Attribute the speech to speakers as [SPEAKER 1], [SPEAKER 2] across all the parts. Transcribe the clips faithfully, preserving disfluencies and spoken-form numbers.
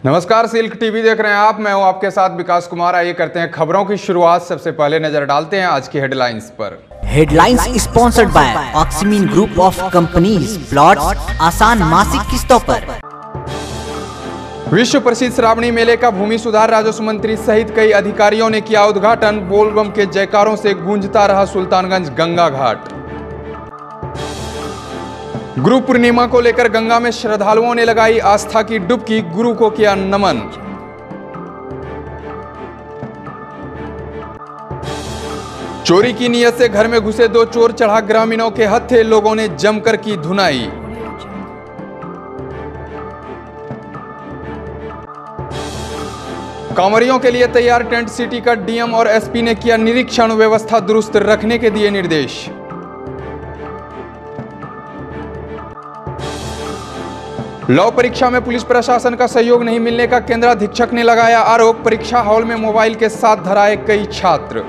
[SPEAKER 1] नमस्कार, silk TV देख रहे हैं आप। मैं हूं आपके साथ विकास कुमार। आइए करते हैं खबरों की शुरुआत। सबसे पहले नजर डालते हैं आज की हेडलाइंस पर।
[SPEAKER 2] Headlines sponsored by ऑक्सीमीन group of companies. Plots आसान मासिक किस्तों पर।
[SPEAKER 1] विश्व प्रसिद्ध श्रावणी मेले का भूमि सुधार राजस्व मंत्री सहित कई अधिकारियों ने किया उद्घाटन। बोलबम के जयकारों से गूंजता रहा सुल्तानगंज गंगा घाट। गुरु पूर्णिमा को लेकर गंगा में श्रद्धालुओं ने लगाई आस्था की डुबकी, गुरु को किया नमन। चोरी की नीयत से घर में घुसे दो चोर, चढ़ा ग्रामीणों के हत्थे, लोगों ने जमकर की धुनाई। कांवरियों के लिए तैयार टेंट सिटी का डीएम और एसपी ने किया निरीक्षण, व्यवस्था दुरुस्त रखने के दिए निर्देश। लॉ परीक्षा में पुलिस प्रशासन का सहयोग नहीं मिलने का केंद्राधीक्षक ने लगाया आरोप। परीक्षा हॉल में मोबाइल के साथ धराए कई छात्र।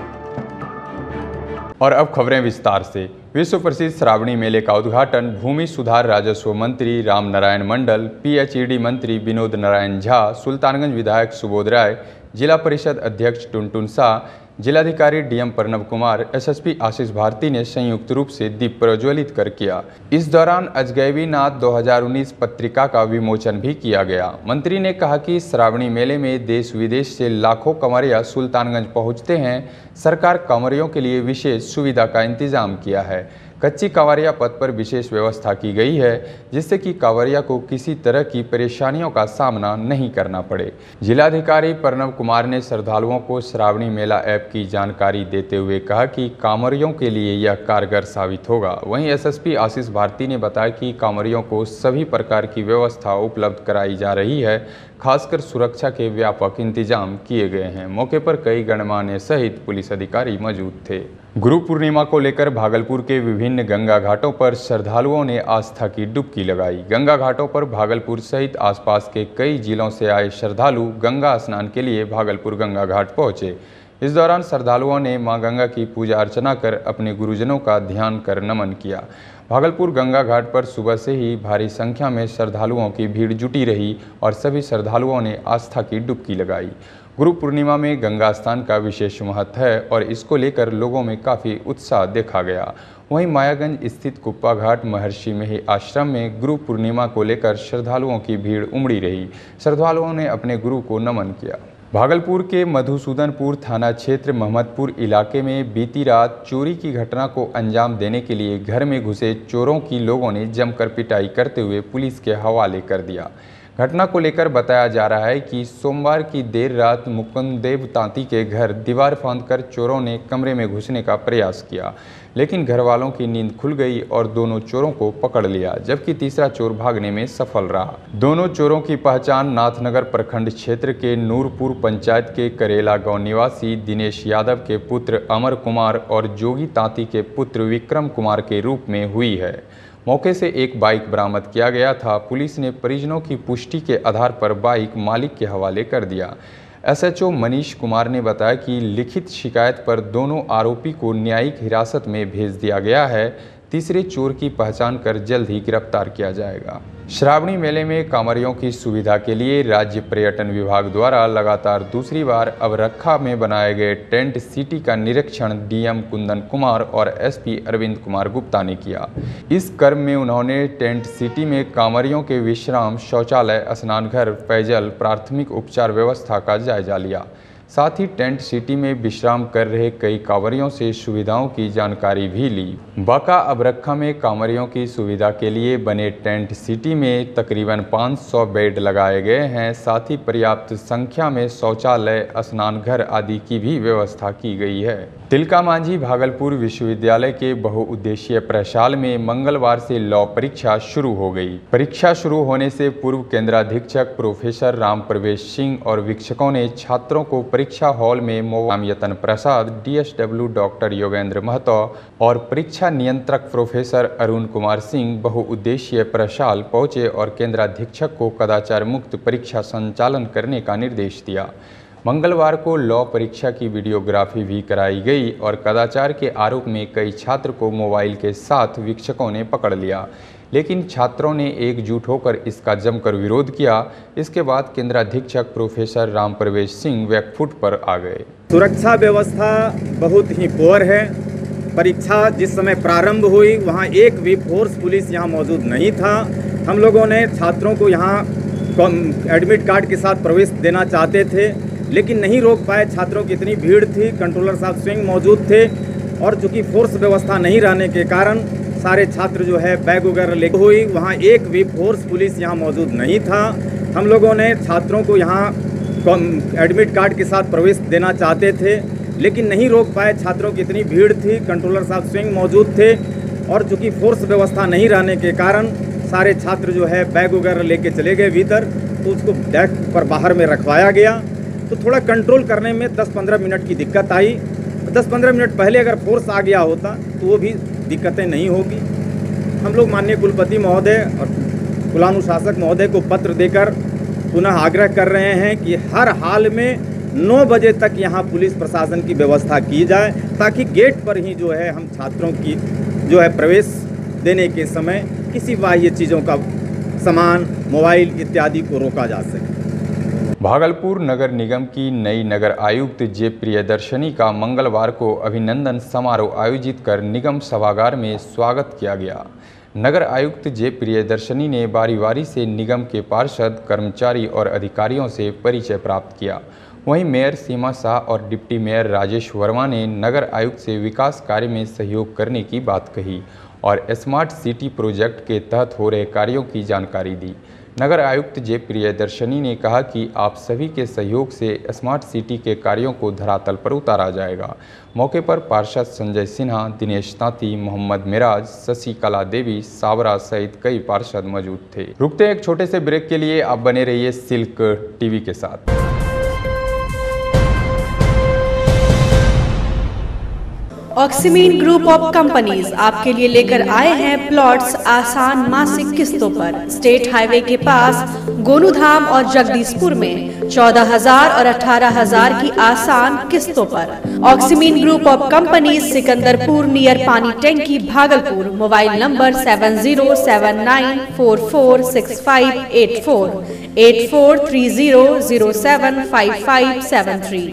[SPEAKER 1] और अब खबरें विस्तार से। विश्व प्रसिद्ध श्रावणी मेले का उद्घाटन भूमि सुधार राजस्व मंत्री राम नारायण मंडल, पीएचईडी मंत्री विनोद नारायण झा, सुल्तानगंज विधायक सुबोध राय, जिला परिषद अध्यक्ष टुनटुन शाह, जिलाधिकारी डीएम प्रणव कुमार, एसएसपी आशीष भारती ने संयुक्त रूप से दीप प्रज्वलित कर किया। इस दौरान अजगैबी नाथ दो हज़ार उन्नीस पत्रिका का विमोचन भी किया गया। मंत्री ने कहा कि श्रावणी मेले में देश विदेश से लाखों कांवरिया सुल्तानगंज पहुंचते हैं। सरकार कांवरियों के लिए विशेष सुविधा का इंतजाम किया है। कच्ची कांवरिया पथ पर विशेष व्यवस्था की गई है, जिससे कि कांवरिया को किसी तरह की परेशानियों का सामना नहीं करना पड़े। जिलाधिकारी प्रणव कुमार ने श्रद्धालुओं को श्रावणी मेला ऐप की जानकारी देते हुए कहा कि कांवरियों के लिए यह कारगर साबित होगा। वहीं एसएसपी आशीष भारती ने बताया कि कांवरियों को सभी प्रकार की व्यवस्था उपलब्ध कराई जा रही है। खासकर सुरक्षा के व्यापक इंतजाम किए गए हैं। मौके पर कई गणमान्य सहित पुलिस अधिकारी मौजूद थे। गुरु पूर्णिमा को लेकर भागलपुर के विभिन्न गंगा घाटों पर श्रद्धालुओं ने आस्था की डुबकी लगाई। गंगा घाटों पर भागलपुर सहित आसपास के कई जिलों से आए श्रद्धालु गंगा स्नान के लिए भागलपुर गंगा घाट पहुंचे। इस दौरान श्रद्धालुओं ने मां गंगा की पूजा अर्चना कर अपने गुरुजनों का ध्यान कर नमन किया। भागलपुर गंगा घाट पर सुबह से ही भारी संख्या में श्रद्धालुओं की भीड़ जुटी रही और सभी श्रद्धालुओं ने आस्था की डुबकी लगाई। गुरु पूर्णिमा में गंगा स्नान का विशेष महत्व है और इसको लेकर लोगों में काफ़ी उत्साह देखा गया। वहीं मायागंज स्थित कुप्पा घाट महर्षि मेही आश्रम में गुरु पूर्णिमा को लेकर श्रद्धालुओं की भीड़ उमड़ी रही। श्रद्धालुओं ने अपने गुरु को नमन किया। भागलपुर के मधुसूदनपुर थाना क्षेत्र महमदपुर इलाके में बीती रात चोरी की घटना को अंजाम देने के लिए घर में घुसे चोरों की लोगों ने जमकर पिटाई करते हुए पुलिस के हवाले कर दिया। घटना को लेकर बताया जा रहा है कि सोमवार की देर रात मुकुंददेव तांती के घर दीवार फांदकर चोरों ने कमरे में घुसने का प्रयास किया, लेकिन घर वालों की नींद खुल गई और दोनों चोरों को पकड़ लिया, जबकि तीसरा चोर भागने में सफल रहा। दोनों चोरों की पहचान नाथनगर प्रखंड क्षेत्र के नूरपुर पंचायत के करेला गांव निवासी दिनेश यादव के पुत्र अमर कुमार और जोगी तांती के पुत्र विक्रम कुमार के रूप में हुई है। मौके से एक बाइक बरामद किया गया था। पुलिस ने परिजनों की पुष्टि के आधार पर बाइक मालिक के हवाले कर दिया। एसएचओ मनीष कुमार ने बताया कि लिखित शिकायत पर दोनों आरोपी को न्यायिक हिरासत में भेज दिया गया है। तीसरे चोर की पहचान कर जल्द ही गिरफ्तार किया जाएगा। श्रावणी मेले में कांवरियों की सुविधा के लिए राज्य पर्यटन विभाग द्वारा लगातार दूसरी बार अबरक्खा में बनाए गए टेंट सिटी का निरीक्षण डीएम कुंदन कुमार और एसपी अरविंद कुमार गुप्ता ने किया। इस क्रम में उन्होंने टेंट सिटी में कांवरियों के विश्राम, शौचालय, स्नानघर, पेयजल, प्राथमिक उपचार व्यवस्था का जायजा लिया। साथ ही टेंट सिटी में विश्राम कर रहे कई कांवरियों से सुविधाओं की जानकारी भी ली। बाका अबरक्खा में कांवरियों की सुविधा के लिए बने टेंट सिटी में तकरीबन पाँच सौ बेड लगाए गए हैं। साथ ही पर्याप्त संख्या में शौचालय, स्नानघर आदि की भी व्यवस्था की गई है। तिलका मांझी भागलपुर विश्वविद्यालय के बहुउद्देशीय प्रशाल में मंगलवार से लॉ परीक्षा शुरू हो गई। परीक्षा शुरू होने से पूर्व केंद्राधीक्षक प्रोफेसर राम प्रवेश सिंह और वीक्षकों ने छात्रों को परीक्षा हॉल में मोबाम यतन प्रसाद, डीएसडब्ल्यू डॉक्टर योगेंद्र महतो और परीक्षा नियंत्रक प्रोफेसर अरुण कुमार सिंह बहुउद्देशीय प्रशाल पहुंचे और केंद्राधीक्षक को कदाचार मुक्त परीक्षा संचालन करने का निर्देश दिया। मंगलवार को लॉ परीक्षा की वीडियोग्राफी भी कराई गई और कदाचार के आरोप में कई छात्र को मोबाइल के साथ वीक्षकों ने पकड़ लिया, लेकिन छात्रों ने एकजुट होकर इसका जमकर विरोध किया। इसके बाद केंद्राधीक्षक प्रोफेसर राम प्रवेश सिंह बैकफुट पर आ गए।
[SPEAKER 3] सुरक्षा व्यवस्था बहुत ही पुअर है। परीक्षा जिस समय प्रारंभ हुई वहाँ एक भी फोर्स पुलिस यहाँ मौजूद नहीं था। हम लोगों ने छात्रों को यहाँ एडमिट कार्ड के साथ प्रवेश देना चाहते थे, लेकिन नहीं रोक पाए। छात्रों की इतनी भीड़ थी, कंट्रोलर साहब स्वयं मौजूद थे और चूँकि फोर्स व्यवस्था नहीं रहने के कारण सारे छात्र जो है बैग वगैरह लेकर हुई। वहाँ एक भी फोर्स पुलिस यहाँ मौजूद नहीं था। हम लोगों ने छात्रों को यहाँ एडमिट कार्ड के साथ प्रवेश देना चाहते थे, लेकिन नहीं रोक पाए। छात्रों की इतनी भीड़ थी, कंट्रोलर साहब स्वयं मौजूद थे और चूँकि फोर्स व्यवस्था नहीं रहने के कारण सारे छात्र जो है बैग वगैरह लेके चले गए भीतर, तो उसको डेस्क पर बाहर में रखवाया गया। तो थोड़ा कंट्रोल करने में दस पंद्रह मिनट की दिक्कत आई। दस पंद्रह मिनट पहले अगर फोर्स आ गया होता तो वो भी दिक्कतें नहीं होगी। हम लोग माननीय कुलपति महोदय और कुलानुशासक महोदय को पत्र देकर पुनः आग्रह कर रहे हैं कि हर हाल में नौ बजे तक यहाँ पुलिस प्रशासन की व्यवस्था की जाए, ताकि गेट पर ही जो है हम छात्रों की जो है प्रवेश देने के समय किसी बाह्य चीज़ों का सामान, मोबाइल इत्यादि को रोका जा सके।
[SPEAKER 1] भागलपुर नगर निगम की नई नगर आयुक्त जे प्रियदर्शनी का मंगलवार को अभिनंदन समारोह आयोजित कर निगम सभागार में स्वागत किया गया। नगर आयुक्त जे प्रियदर्शनी ने बारी बारी से निगम के पार्षद, कर्मचारी और अधिकारियों से परिचय प्राप्त किया। वहीं मेयर सीमा शाह और डिप्टी मेयर राजेश वर्मा ने नगर आयुक्त से विकास कार्य में सहयोग करने की बात कही और स्मार्ट सिटी प्रोजेक्ट के तहत हो रहे कार्यों की जानकारी दी। नगर आयुक्त जे प्रियदर्शनी ने कहा कि आप सभी के सहयोग से स्मार्ट सिटी के कार्यों को धरातल पर उतारा जाएगा। मौके पर पार्षद संजय सिन्हा, दिनेश तांती, मोहम्मद मिराज, शशि कला देवी, सावरा सहित कई पार्षद मौजूद थे। रुकते हैं एक छोटे से ब्रेक के लिए, आप बने रहिए सिल्क टीवी के साथ।
[SPEAKER 4] ऑक्सीमीन ग्रुप ऑफ कंपनीज आपके लिए लेकर आए हैं प्लॉट्स आसान मासिक किस्तों पर। स्टेट हाईवे के पास गोनूधाम और जगदीशपुर में चौदह हजार और अठारह हजार की आसान किस्तों पर। Oxymeen group of companies, Sikandarpur near पानी टैंकी, Bhagalpur. Mobile number seven zero seven nine four four six five eight four eight four three zero zero seven five five seven three.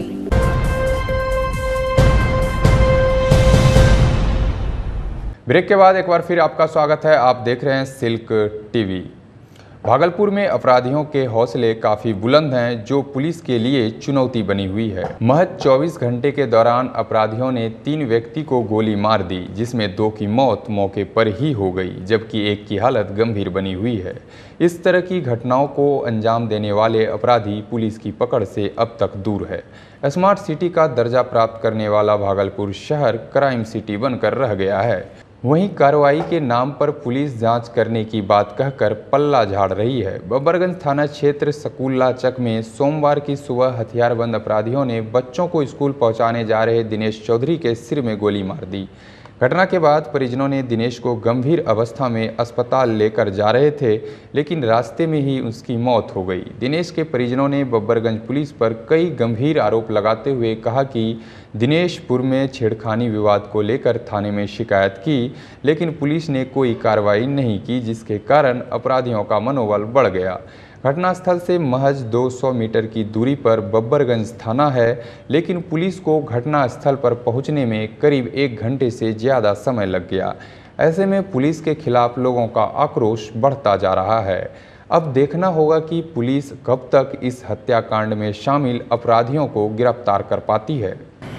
[SPEAKER 1] Break के बाद एक बार फिर आपका स्वागत है। आप देख रहे हैं सिल्क टीवी। भागलपुर में अपराधियों के हौसले काफ़ी बुलंद हैं, जो पुलिस के लिए चुनौती बनी हुई है। महज चौबीस घंटे के दौरान अपराधियों ने तीन व्यक्ति को गोली मार दी, जिसमें दो की मौत मौके पर ही हो गई, जबकि एक की हालत गंभीर बनी हुई है। इस तरह की घटनाओं को अंजाम देने वाले अपराधी पुलिस की पकड़ से अब तक दूर है। स्मार्ट सिटी का दर्जा प्राप्त करने वाला भागलपुर शहर क्राइम सिटी बनकर रह गया है। वहीं कार्रवाई के नाम पर पुलिस जांच करने की बात कहकर पल्ला झाड़ रही है। बब्बरगंज थाना क्षेत्र सकूल्लाचक में सोमवार की सुबह हथियारबंद अपराधियों ने बच्चों को स्कूल पहुंचाने जा रहे दिनेश चौधरी के सिर में गोली मार दी। घटना के बाद परिजनों ने दिनेश को गंभीर अवस्था में अस्पताल लेकर जा रहे थे, लेकिन रास्ते में ही उसकी मौत हो गई। दिनेश के परिजनों ने बब्बरगंज पुलिस पर कई गंभीर आरोप लगाते हुए कहा कि दिनेशपुर में छेड़खानी विवाद को लेकर थाने में शिकायत की, लेकिन पुलिस ने कोई कार्रवाई नहीं की, जिसके कारण अपराधियों का मनोबल बढ़ गया। घटनास्थल से महज दो सौ मीटर की दूरी पर बब्बरगंज थाना है, लेकिन पुलिस को घटनास्थल पर पहुंचने में करीब एक घंटे से ज़्यादा समय लग गया। ऐसे में पुलिस के खिलाफ लोगों का आक्रोश बढ़ता जा रहा है। अब देखना होगा कि पुलिस कब तक इस हत्याकांड में शामिल अपराधियों को गिरफ्तार कर पाती है।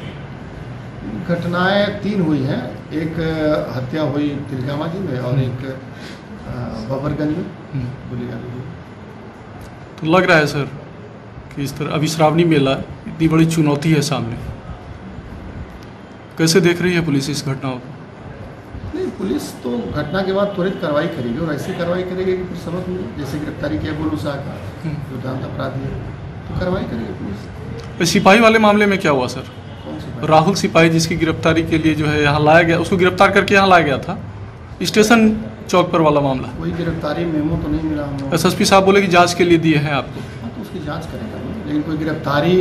[SPEAKER 5] घटनाएं तीन हुई हैं। एक हत्या हुई तिलकामाजी में और एक बब्बरगंज में गोलीबारी हुई।
[SPEAKER 6] तो लग रहा है सर कि इस तरह अभी श्रावणी मेला इतनी बड़ी चुनौती है सामने, कैसे देख रही है पुलिस इस घटनाओं को?
[SPEAKER 5] नहीं, पुलिस तो घटना के बाद त्वरित कार्रवाई करेगी और ऐसी कार्रवाई करेगी कि फिर सबक मिले। जैसे गिरफ्तारी किया गोलू शाह का, जो दांत अपराधी है, तो कार्रवाई करेगी पुलिस।
[SPEAKER 6] सिपाही वाले मामले में क्या हुआ सर? राहुल सिपाही जिसकी गिरफ्तारी के लिए जो है यहाँ लाया गया, उसको गिरफ्तार करके यहाँ लाया गया था, स्टेशन चौक पर वाला मामला।
[SPEAKER 5] कोई गिरफ्तारी मेमो तो नहीं मिला हम लोग।
[SPEAKER 6] एसएसपी साहब बोले कि जांच के लिए दिए हैं आपको।
[SPEAKER 5] हाँ, तो उसकी जांच करेंगे, लेकिन कोई गिरफ्तारी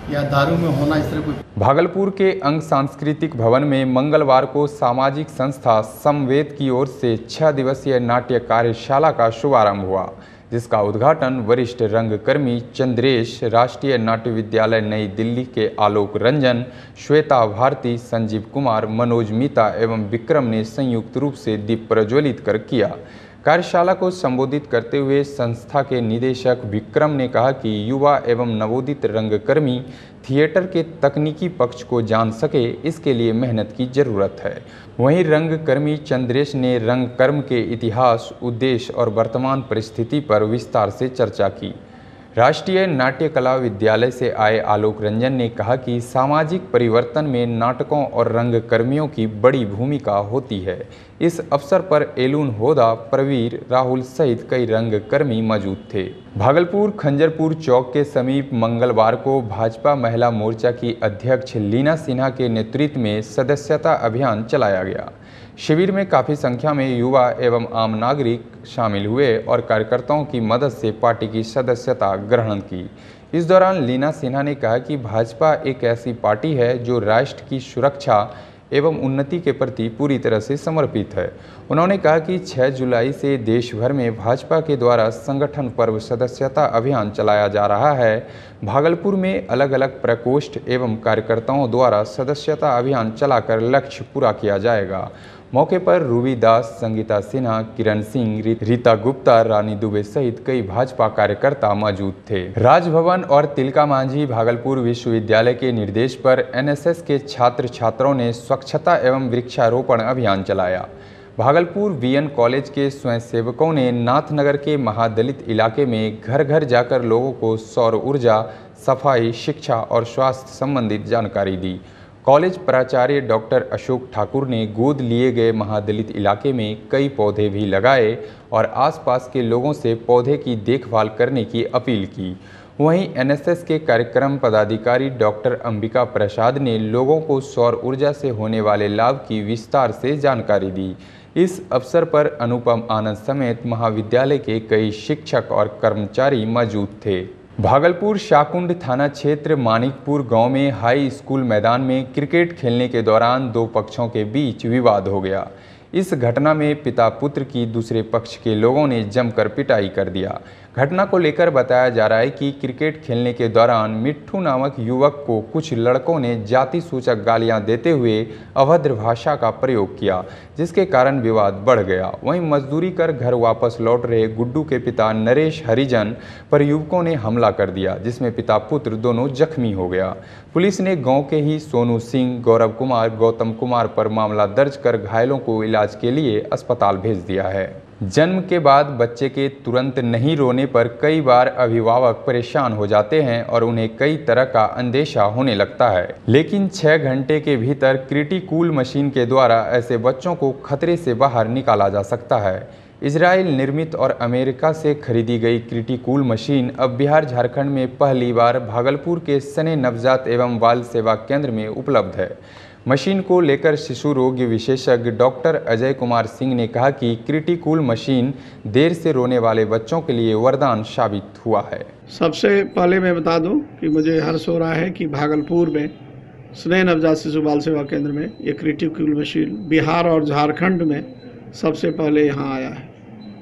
[SPEAKER 5] या दारू में होना, इस तरह कोई।
[SPEAKER 1] भागलपुर के अंग सांस्कृतिक भवन में मंगलवार को सामाजिक संस्था समवेद की ओर से छह दिवसीय नाट्य कार्यशाला का शुभारंभ हुआ, जिसका उद्घाटन वरिष्ठ रंगकर्मी चंद्रेश, राष्ट्रीय नाट्य विद्यालय नई दिल्ली के आलोक रंजन, श्वेता भारती, संजीव कुमार, मनोज मीता एवं विक्रम ने संयुक्त रूप से दीप प्रज्वलित कर किया। कार्यशाला को संबोधित करते हुए संस्था के निदेशक विक्रम ने कहा कि युवा एवं नवोदित रंगकर्मी थिएटर के तकनीकी पक्ष को जान सके, इसके लिए मेहनत की जरूरत है। वहीं रंगकर्मी चंद्रेश ने रंगकर्म के इतिहास, उद्देश्य और वर्तमान परिस्थिति पर विस्तार से चर्चा की। राष्ट्रीय नाट्य कला विद्यालय से आए आलोक रंजन ने कहा कि सामाजिक परिवर्तन में नाटकों और रंगकर्मियों की बड़ी भूमिका होती है। इस अवसर पर एलून होदा, प्रवीर, राहुल सहित कई रंगकर्मी मौजूद थे। भागलपुर खंजरपुर चौक के समीप मंगलवार को भाजपा महिला मोर्चा की अध्यक्ष लीना सिन्हा के नेतृत्व में सदस्यता अभियान चलाया गया। शिविर में काफ़ी संख्या में युवा एवं आम नागरिक शामिल हुए और कार्यकर्ताओं की मदद से पार्टी की सदस्यता ग्रहण की। इस दौरान लीना सिन्हा ने कहा कि भाजपा एक ऐसी पार्टी है जो राष्ट्र की सुरक्षा एवं उन्नति के प्रति पूरी तरह से समर्पित है। उन्होंने कहा कि छह जुलाई से देश भर में भाजपा के द्वारा संगठन पर्व सदस्यता अभियान चलाया जा रहा है। भागलपुर में अलग अलग प्रकोष्ठ एवं कार्यकर्ताओं द्वारा सदस्यता अभियान चलाकर लक्ष्य पूरा किया जाएगा। मौके पर रूबी दास, संगीता सिन्हा, किरण सिंह, रीता गुप्ता, रानी दुबे सहित कई भाजपा कार्यकर्ता मौजूद थे। राजभवन और तिलका मांझी भागलपुर विश्वविद्यालय के निर्देश पर एनएसएस के छात्र छात्राओं ने स्वच्छता एवं वृक्षारोपण अभियान चलाया। भागलपुर वीएन कॉलेज के स्वयंसेवकों ने नाथनगर के महादलित इलाके में घर घर जाकर लोगों को सौर ऊर्जा, सफाई, शिक्षा और स्वास्थ्य संबंधित जानकारी दी। कॉलेज प्राचार्य डॉक्टर अशोक ठाकुर ने गोद लिए गए महादलित इलाके में कई पौधे भी लगाए और आसपास के लोगों से पौधे की देखभाल करने की अपील की। वहीं एनएसएस के कार्यक्रम पदाधिकारी डॉक्टर अंबिका प्रसाद ने लोगों को सौर ऊर्जा से होने वाले लाभ की विस्तार से जानकारी दी। इस अवसर पर अनुपम आनंद समेत महाविद्यालय के कई शिक्षक और कर्मचारी मौजूद थे। भागलपुर शाकुंड थाना क्षेत्र मानिकपुर गांव में हाई स्कूल मैदान में क्रिकेट खेलने के दौरान दो पक्षों के बीच विवाद हो गया। इस घटना में पिता पुत्र की दूसरे पक्ष के लोगों ने जमकर पिटाई कर दिया। घटना को लेकर बताया जा रहा है कि क्रिकेट खेलने के दौरान मिट्ठू नामक युवक को कुछ लड़कों ने जाति सूचक गालियां देते हुए अभद्र भाषा का प्रयोग किया, जिसके कारण विवाद बढ़ गया। वहीं मजदूरी कर घर वापस लौट रहे गुड्डू के पिता नरेश हरिजन पर युवकों ने हमला कर दिया, जिसमें पिता पुत्र दोनों जख्मी हो गया। पुलिस ने गांव के ही सोनू सिंह, गौरव कुमार, गौतम कुमार पर मामला दर्ज कर घायलों को इलाज के लिए अस्पताल भेज दिया है। जन्म के बाद बच्चे के तुरंत नहीं रोने पर कई बार अभिभावक परेशान हो जाते हैं और उन्हें कई तरह का अंदेशा होने लगता है, लेकिन छह घंटे के भीतर क्रिटिकूल मशीन के द्वारा ऐसे बच्चों को खतरे से बाहर निकाला जा सकता है। इजराइल निर्मित और अमेरिका से खरीदी गई क्रिटिकूल मशीन अब बिहार झारखंड में पहली बार भागलपुर के सने नवजात एवं बाल सेवा केंद्र में उपलब्ध है। मशीन को लेकर शिशु रोग विशेषज्ञ डॉक्टर अजय कुमार सिंह ने कहा कि क्रिटिकूल मशीन देर से रोने वाले बच्चों के लिए वरदान साबित हुआ है।
[SPEAKER 7] सबसे पहले मैं बता दूं कि मुझे हर्ष हो रहा है कि भागलपुर में स्नेह नवजात शिशु बाल सेवा केंद्र में ये क्रिटिकूल मशीन बिहार और झारखंड में सबसे पहले यहाँ आया है।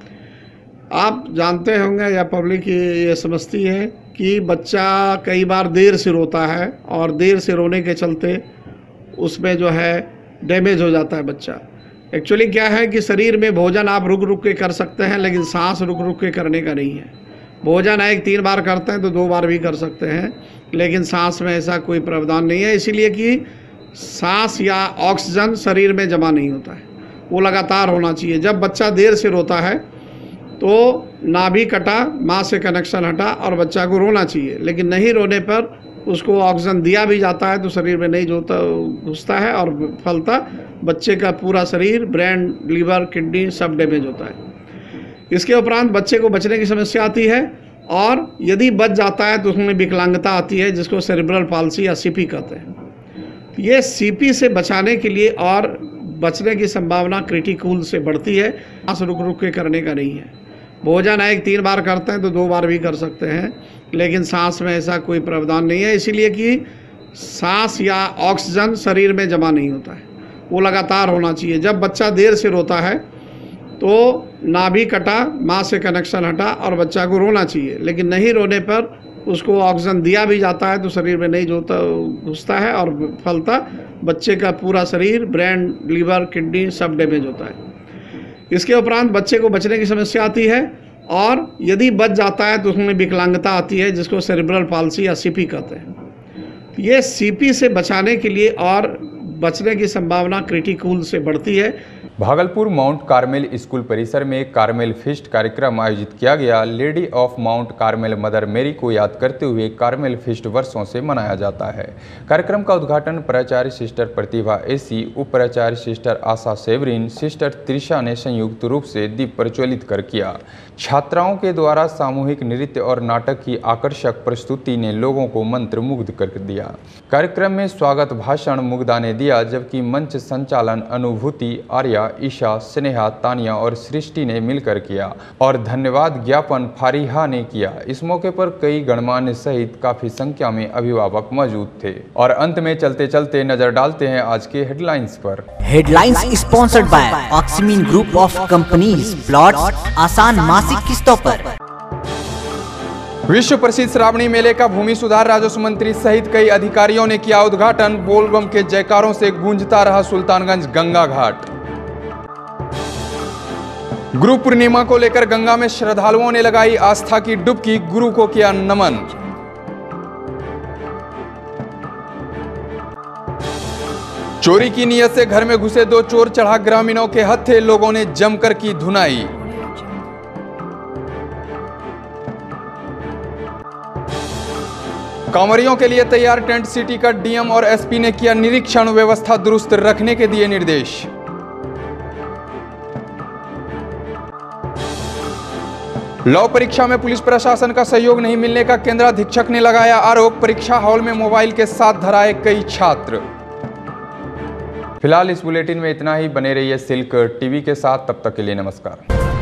[SPEAKER 7] आप जानते होंगे या पब्लिक ये समझती है कि बच्चा कई बार देर से रोता है और देर से रोने के चलते उसमें जो है डैमेज हो जाता है बच्चा। एक्चुअली क्या है कि शरीर में भोजन आप रुक रुक के कर सकते हैं, लेकिन सांस रुक रुक के करने का नहीं है। भोजन एक तीन बार करते हैं तो दो बार भी कर सकते हैं, लेकिन सांस में ऐसा कोई प्रावधान नहीं है, इसीलिए कि सांस या ऑक्सीजन शरीर में जमा नहीं होता है, वो लगातार होना चाहिए। जब बच्चा देर से रोता है तो नाभि कटा, माँ से कनेक्शन हटा और बच्चा को रोना चाहिए, लेकिन नहीं रोने पर उसको ऑक्सीजन दिया भी जाता है तो शरीर में नहीं जोता घुसता है और फलता बच्चे का पूरा शरीर, ब्रेन, लीवर, किडनी सब डैमेज होता है। इसके उपरांत बच्चे को बचने की समस्या आती है और यदि बच जाता है तो उसमें विकलांगता आती है, जिसको सेरेब्रल पाल्सी या सीपी कहते हैं। ये सीपी से बचाने के लिए और बचने की संभावना क्रिटिकूल से बढ़ती है। सांस रुक रुक के करने का नहीं है। भोजन एक तीन बार करते हैं तो दो बार भी कर सकते हैं, लेकिन सांस में ऐसा कोई प्रावधान नहीं है, इसीलिए कि सांस या ऑक्सीजन शरीर में जमा नहीं होता है, वो लगातार होना चाहिए। जब बच्चा देर से रोता है तो नाभि कटा, माँ से कनेक्शन हटा और बच्चा को रोना चाहिए, लेकिन नहीं रोने पर उसको ऑक्सीजन दिया भी जाता है तो शरीर में नहीं जोता घुसता है और फलता बच्चे का पूरा शरीर, ब्रेन, लीवर, किडनी सब डैमेज होता है। इसके उपरांत बच्चे को बचने की समस्या आती है और यदि बच जाता है तो उसमें विकलांगता आती है, जिसको सेरिब्रल पाल्सी या सीपी कहते हैं। ये सीपी से बचाने के लिए और बचने की संभावना क्रिटिकल से बढ़ती है।
[SPEAKER 1] भागलपुर माउंट कार्मेल स्कूल परिसर में कार्मेल फेस्ट कार्यक्रम आयोजित किया गया। Lady of Mount Carmel Mother Mary को याद करते हुए कार्मेल फेस्ट वर्षों से मनाया जाता है। कार्यक्रम का उद्घाटन प्राचार्य सिस्टर प्रतिभा एसी, उप प्राचार्य sister Asha Severine, sister Trisha ने संयुक्त रूप से दीप प्रज्वलित कर किया। छात्राओं के द्वारा सामूहिक नृत्य और नाटक की आकर्षक प्रस्तुति ने लोगों को मंत्रमुग्ध कर दिया। कार्यक्रम में स्वागत भाषण मुग्धा ने दिया, जबकि मंच संचालन अनुभूति, आर्या, ईशा, स्नेहा, तानिया और सृष्टि ने मिलकर किया और धन्यवाद ज्ञापन फारिहा ने किया। इस मौके पर कई गणमान्य सहित काफी संख्या में अभिभावक मौजूद थे। और अंत में चलते चलते नजर डालते हैं आज के हेडलाइंस पर।
[SPEAKER 2] Headlines sponsored by ऑक्सीमीन group of companies, plot आसान मासिक किस्तों पर।
[SPEAKER 1] विश्व प्रसिद्ध श्रावणी मेले का भूमि सुधार राजस्व मंत्री सहित कई अधिकारियों ने किया उद्घाटन। बोलबम के जयकारों से गूंजता रहा सुल्तानगंज गंगा घाट। गुरु पूर्णिमा को लेकर गंगा में श्रद्धालुओं ने लगाई आस्था की डुबकी, गुरु को किया नमन। चोरी की नीयत से घर में घुसे दो चोर, चढ़ा ग्रामीणों के हत्थे, लोगों ने जमकर की धुनाई। कांवरियों के लिए तैयार टेंट सिटी का डीएम और एसपी ने किया निरीक्षण, व्यवस्था दुरुस्त रखने के दिए निर्देश। लॉ परीक्षा में पुलिस प्रशासन का सहयोग नहीं मिलने का केंद्राधीक्षक ने लगाया आरोप। परीक्षा हॉल में मोबाइल के साथ धराए कई छात्र। फिलहाल इस बुलेटिन में इतना ही। बने रहिए सिल्क टीवी के साथ, तब तक के लिए नमस्कार।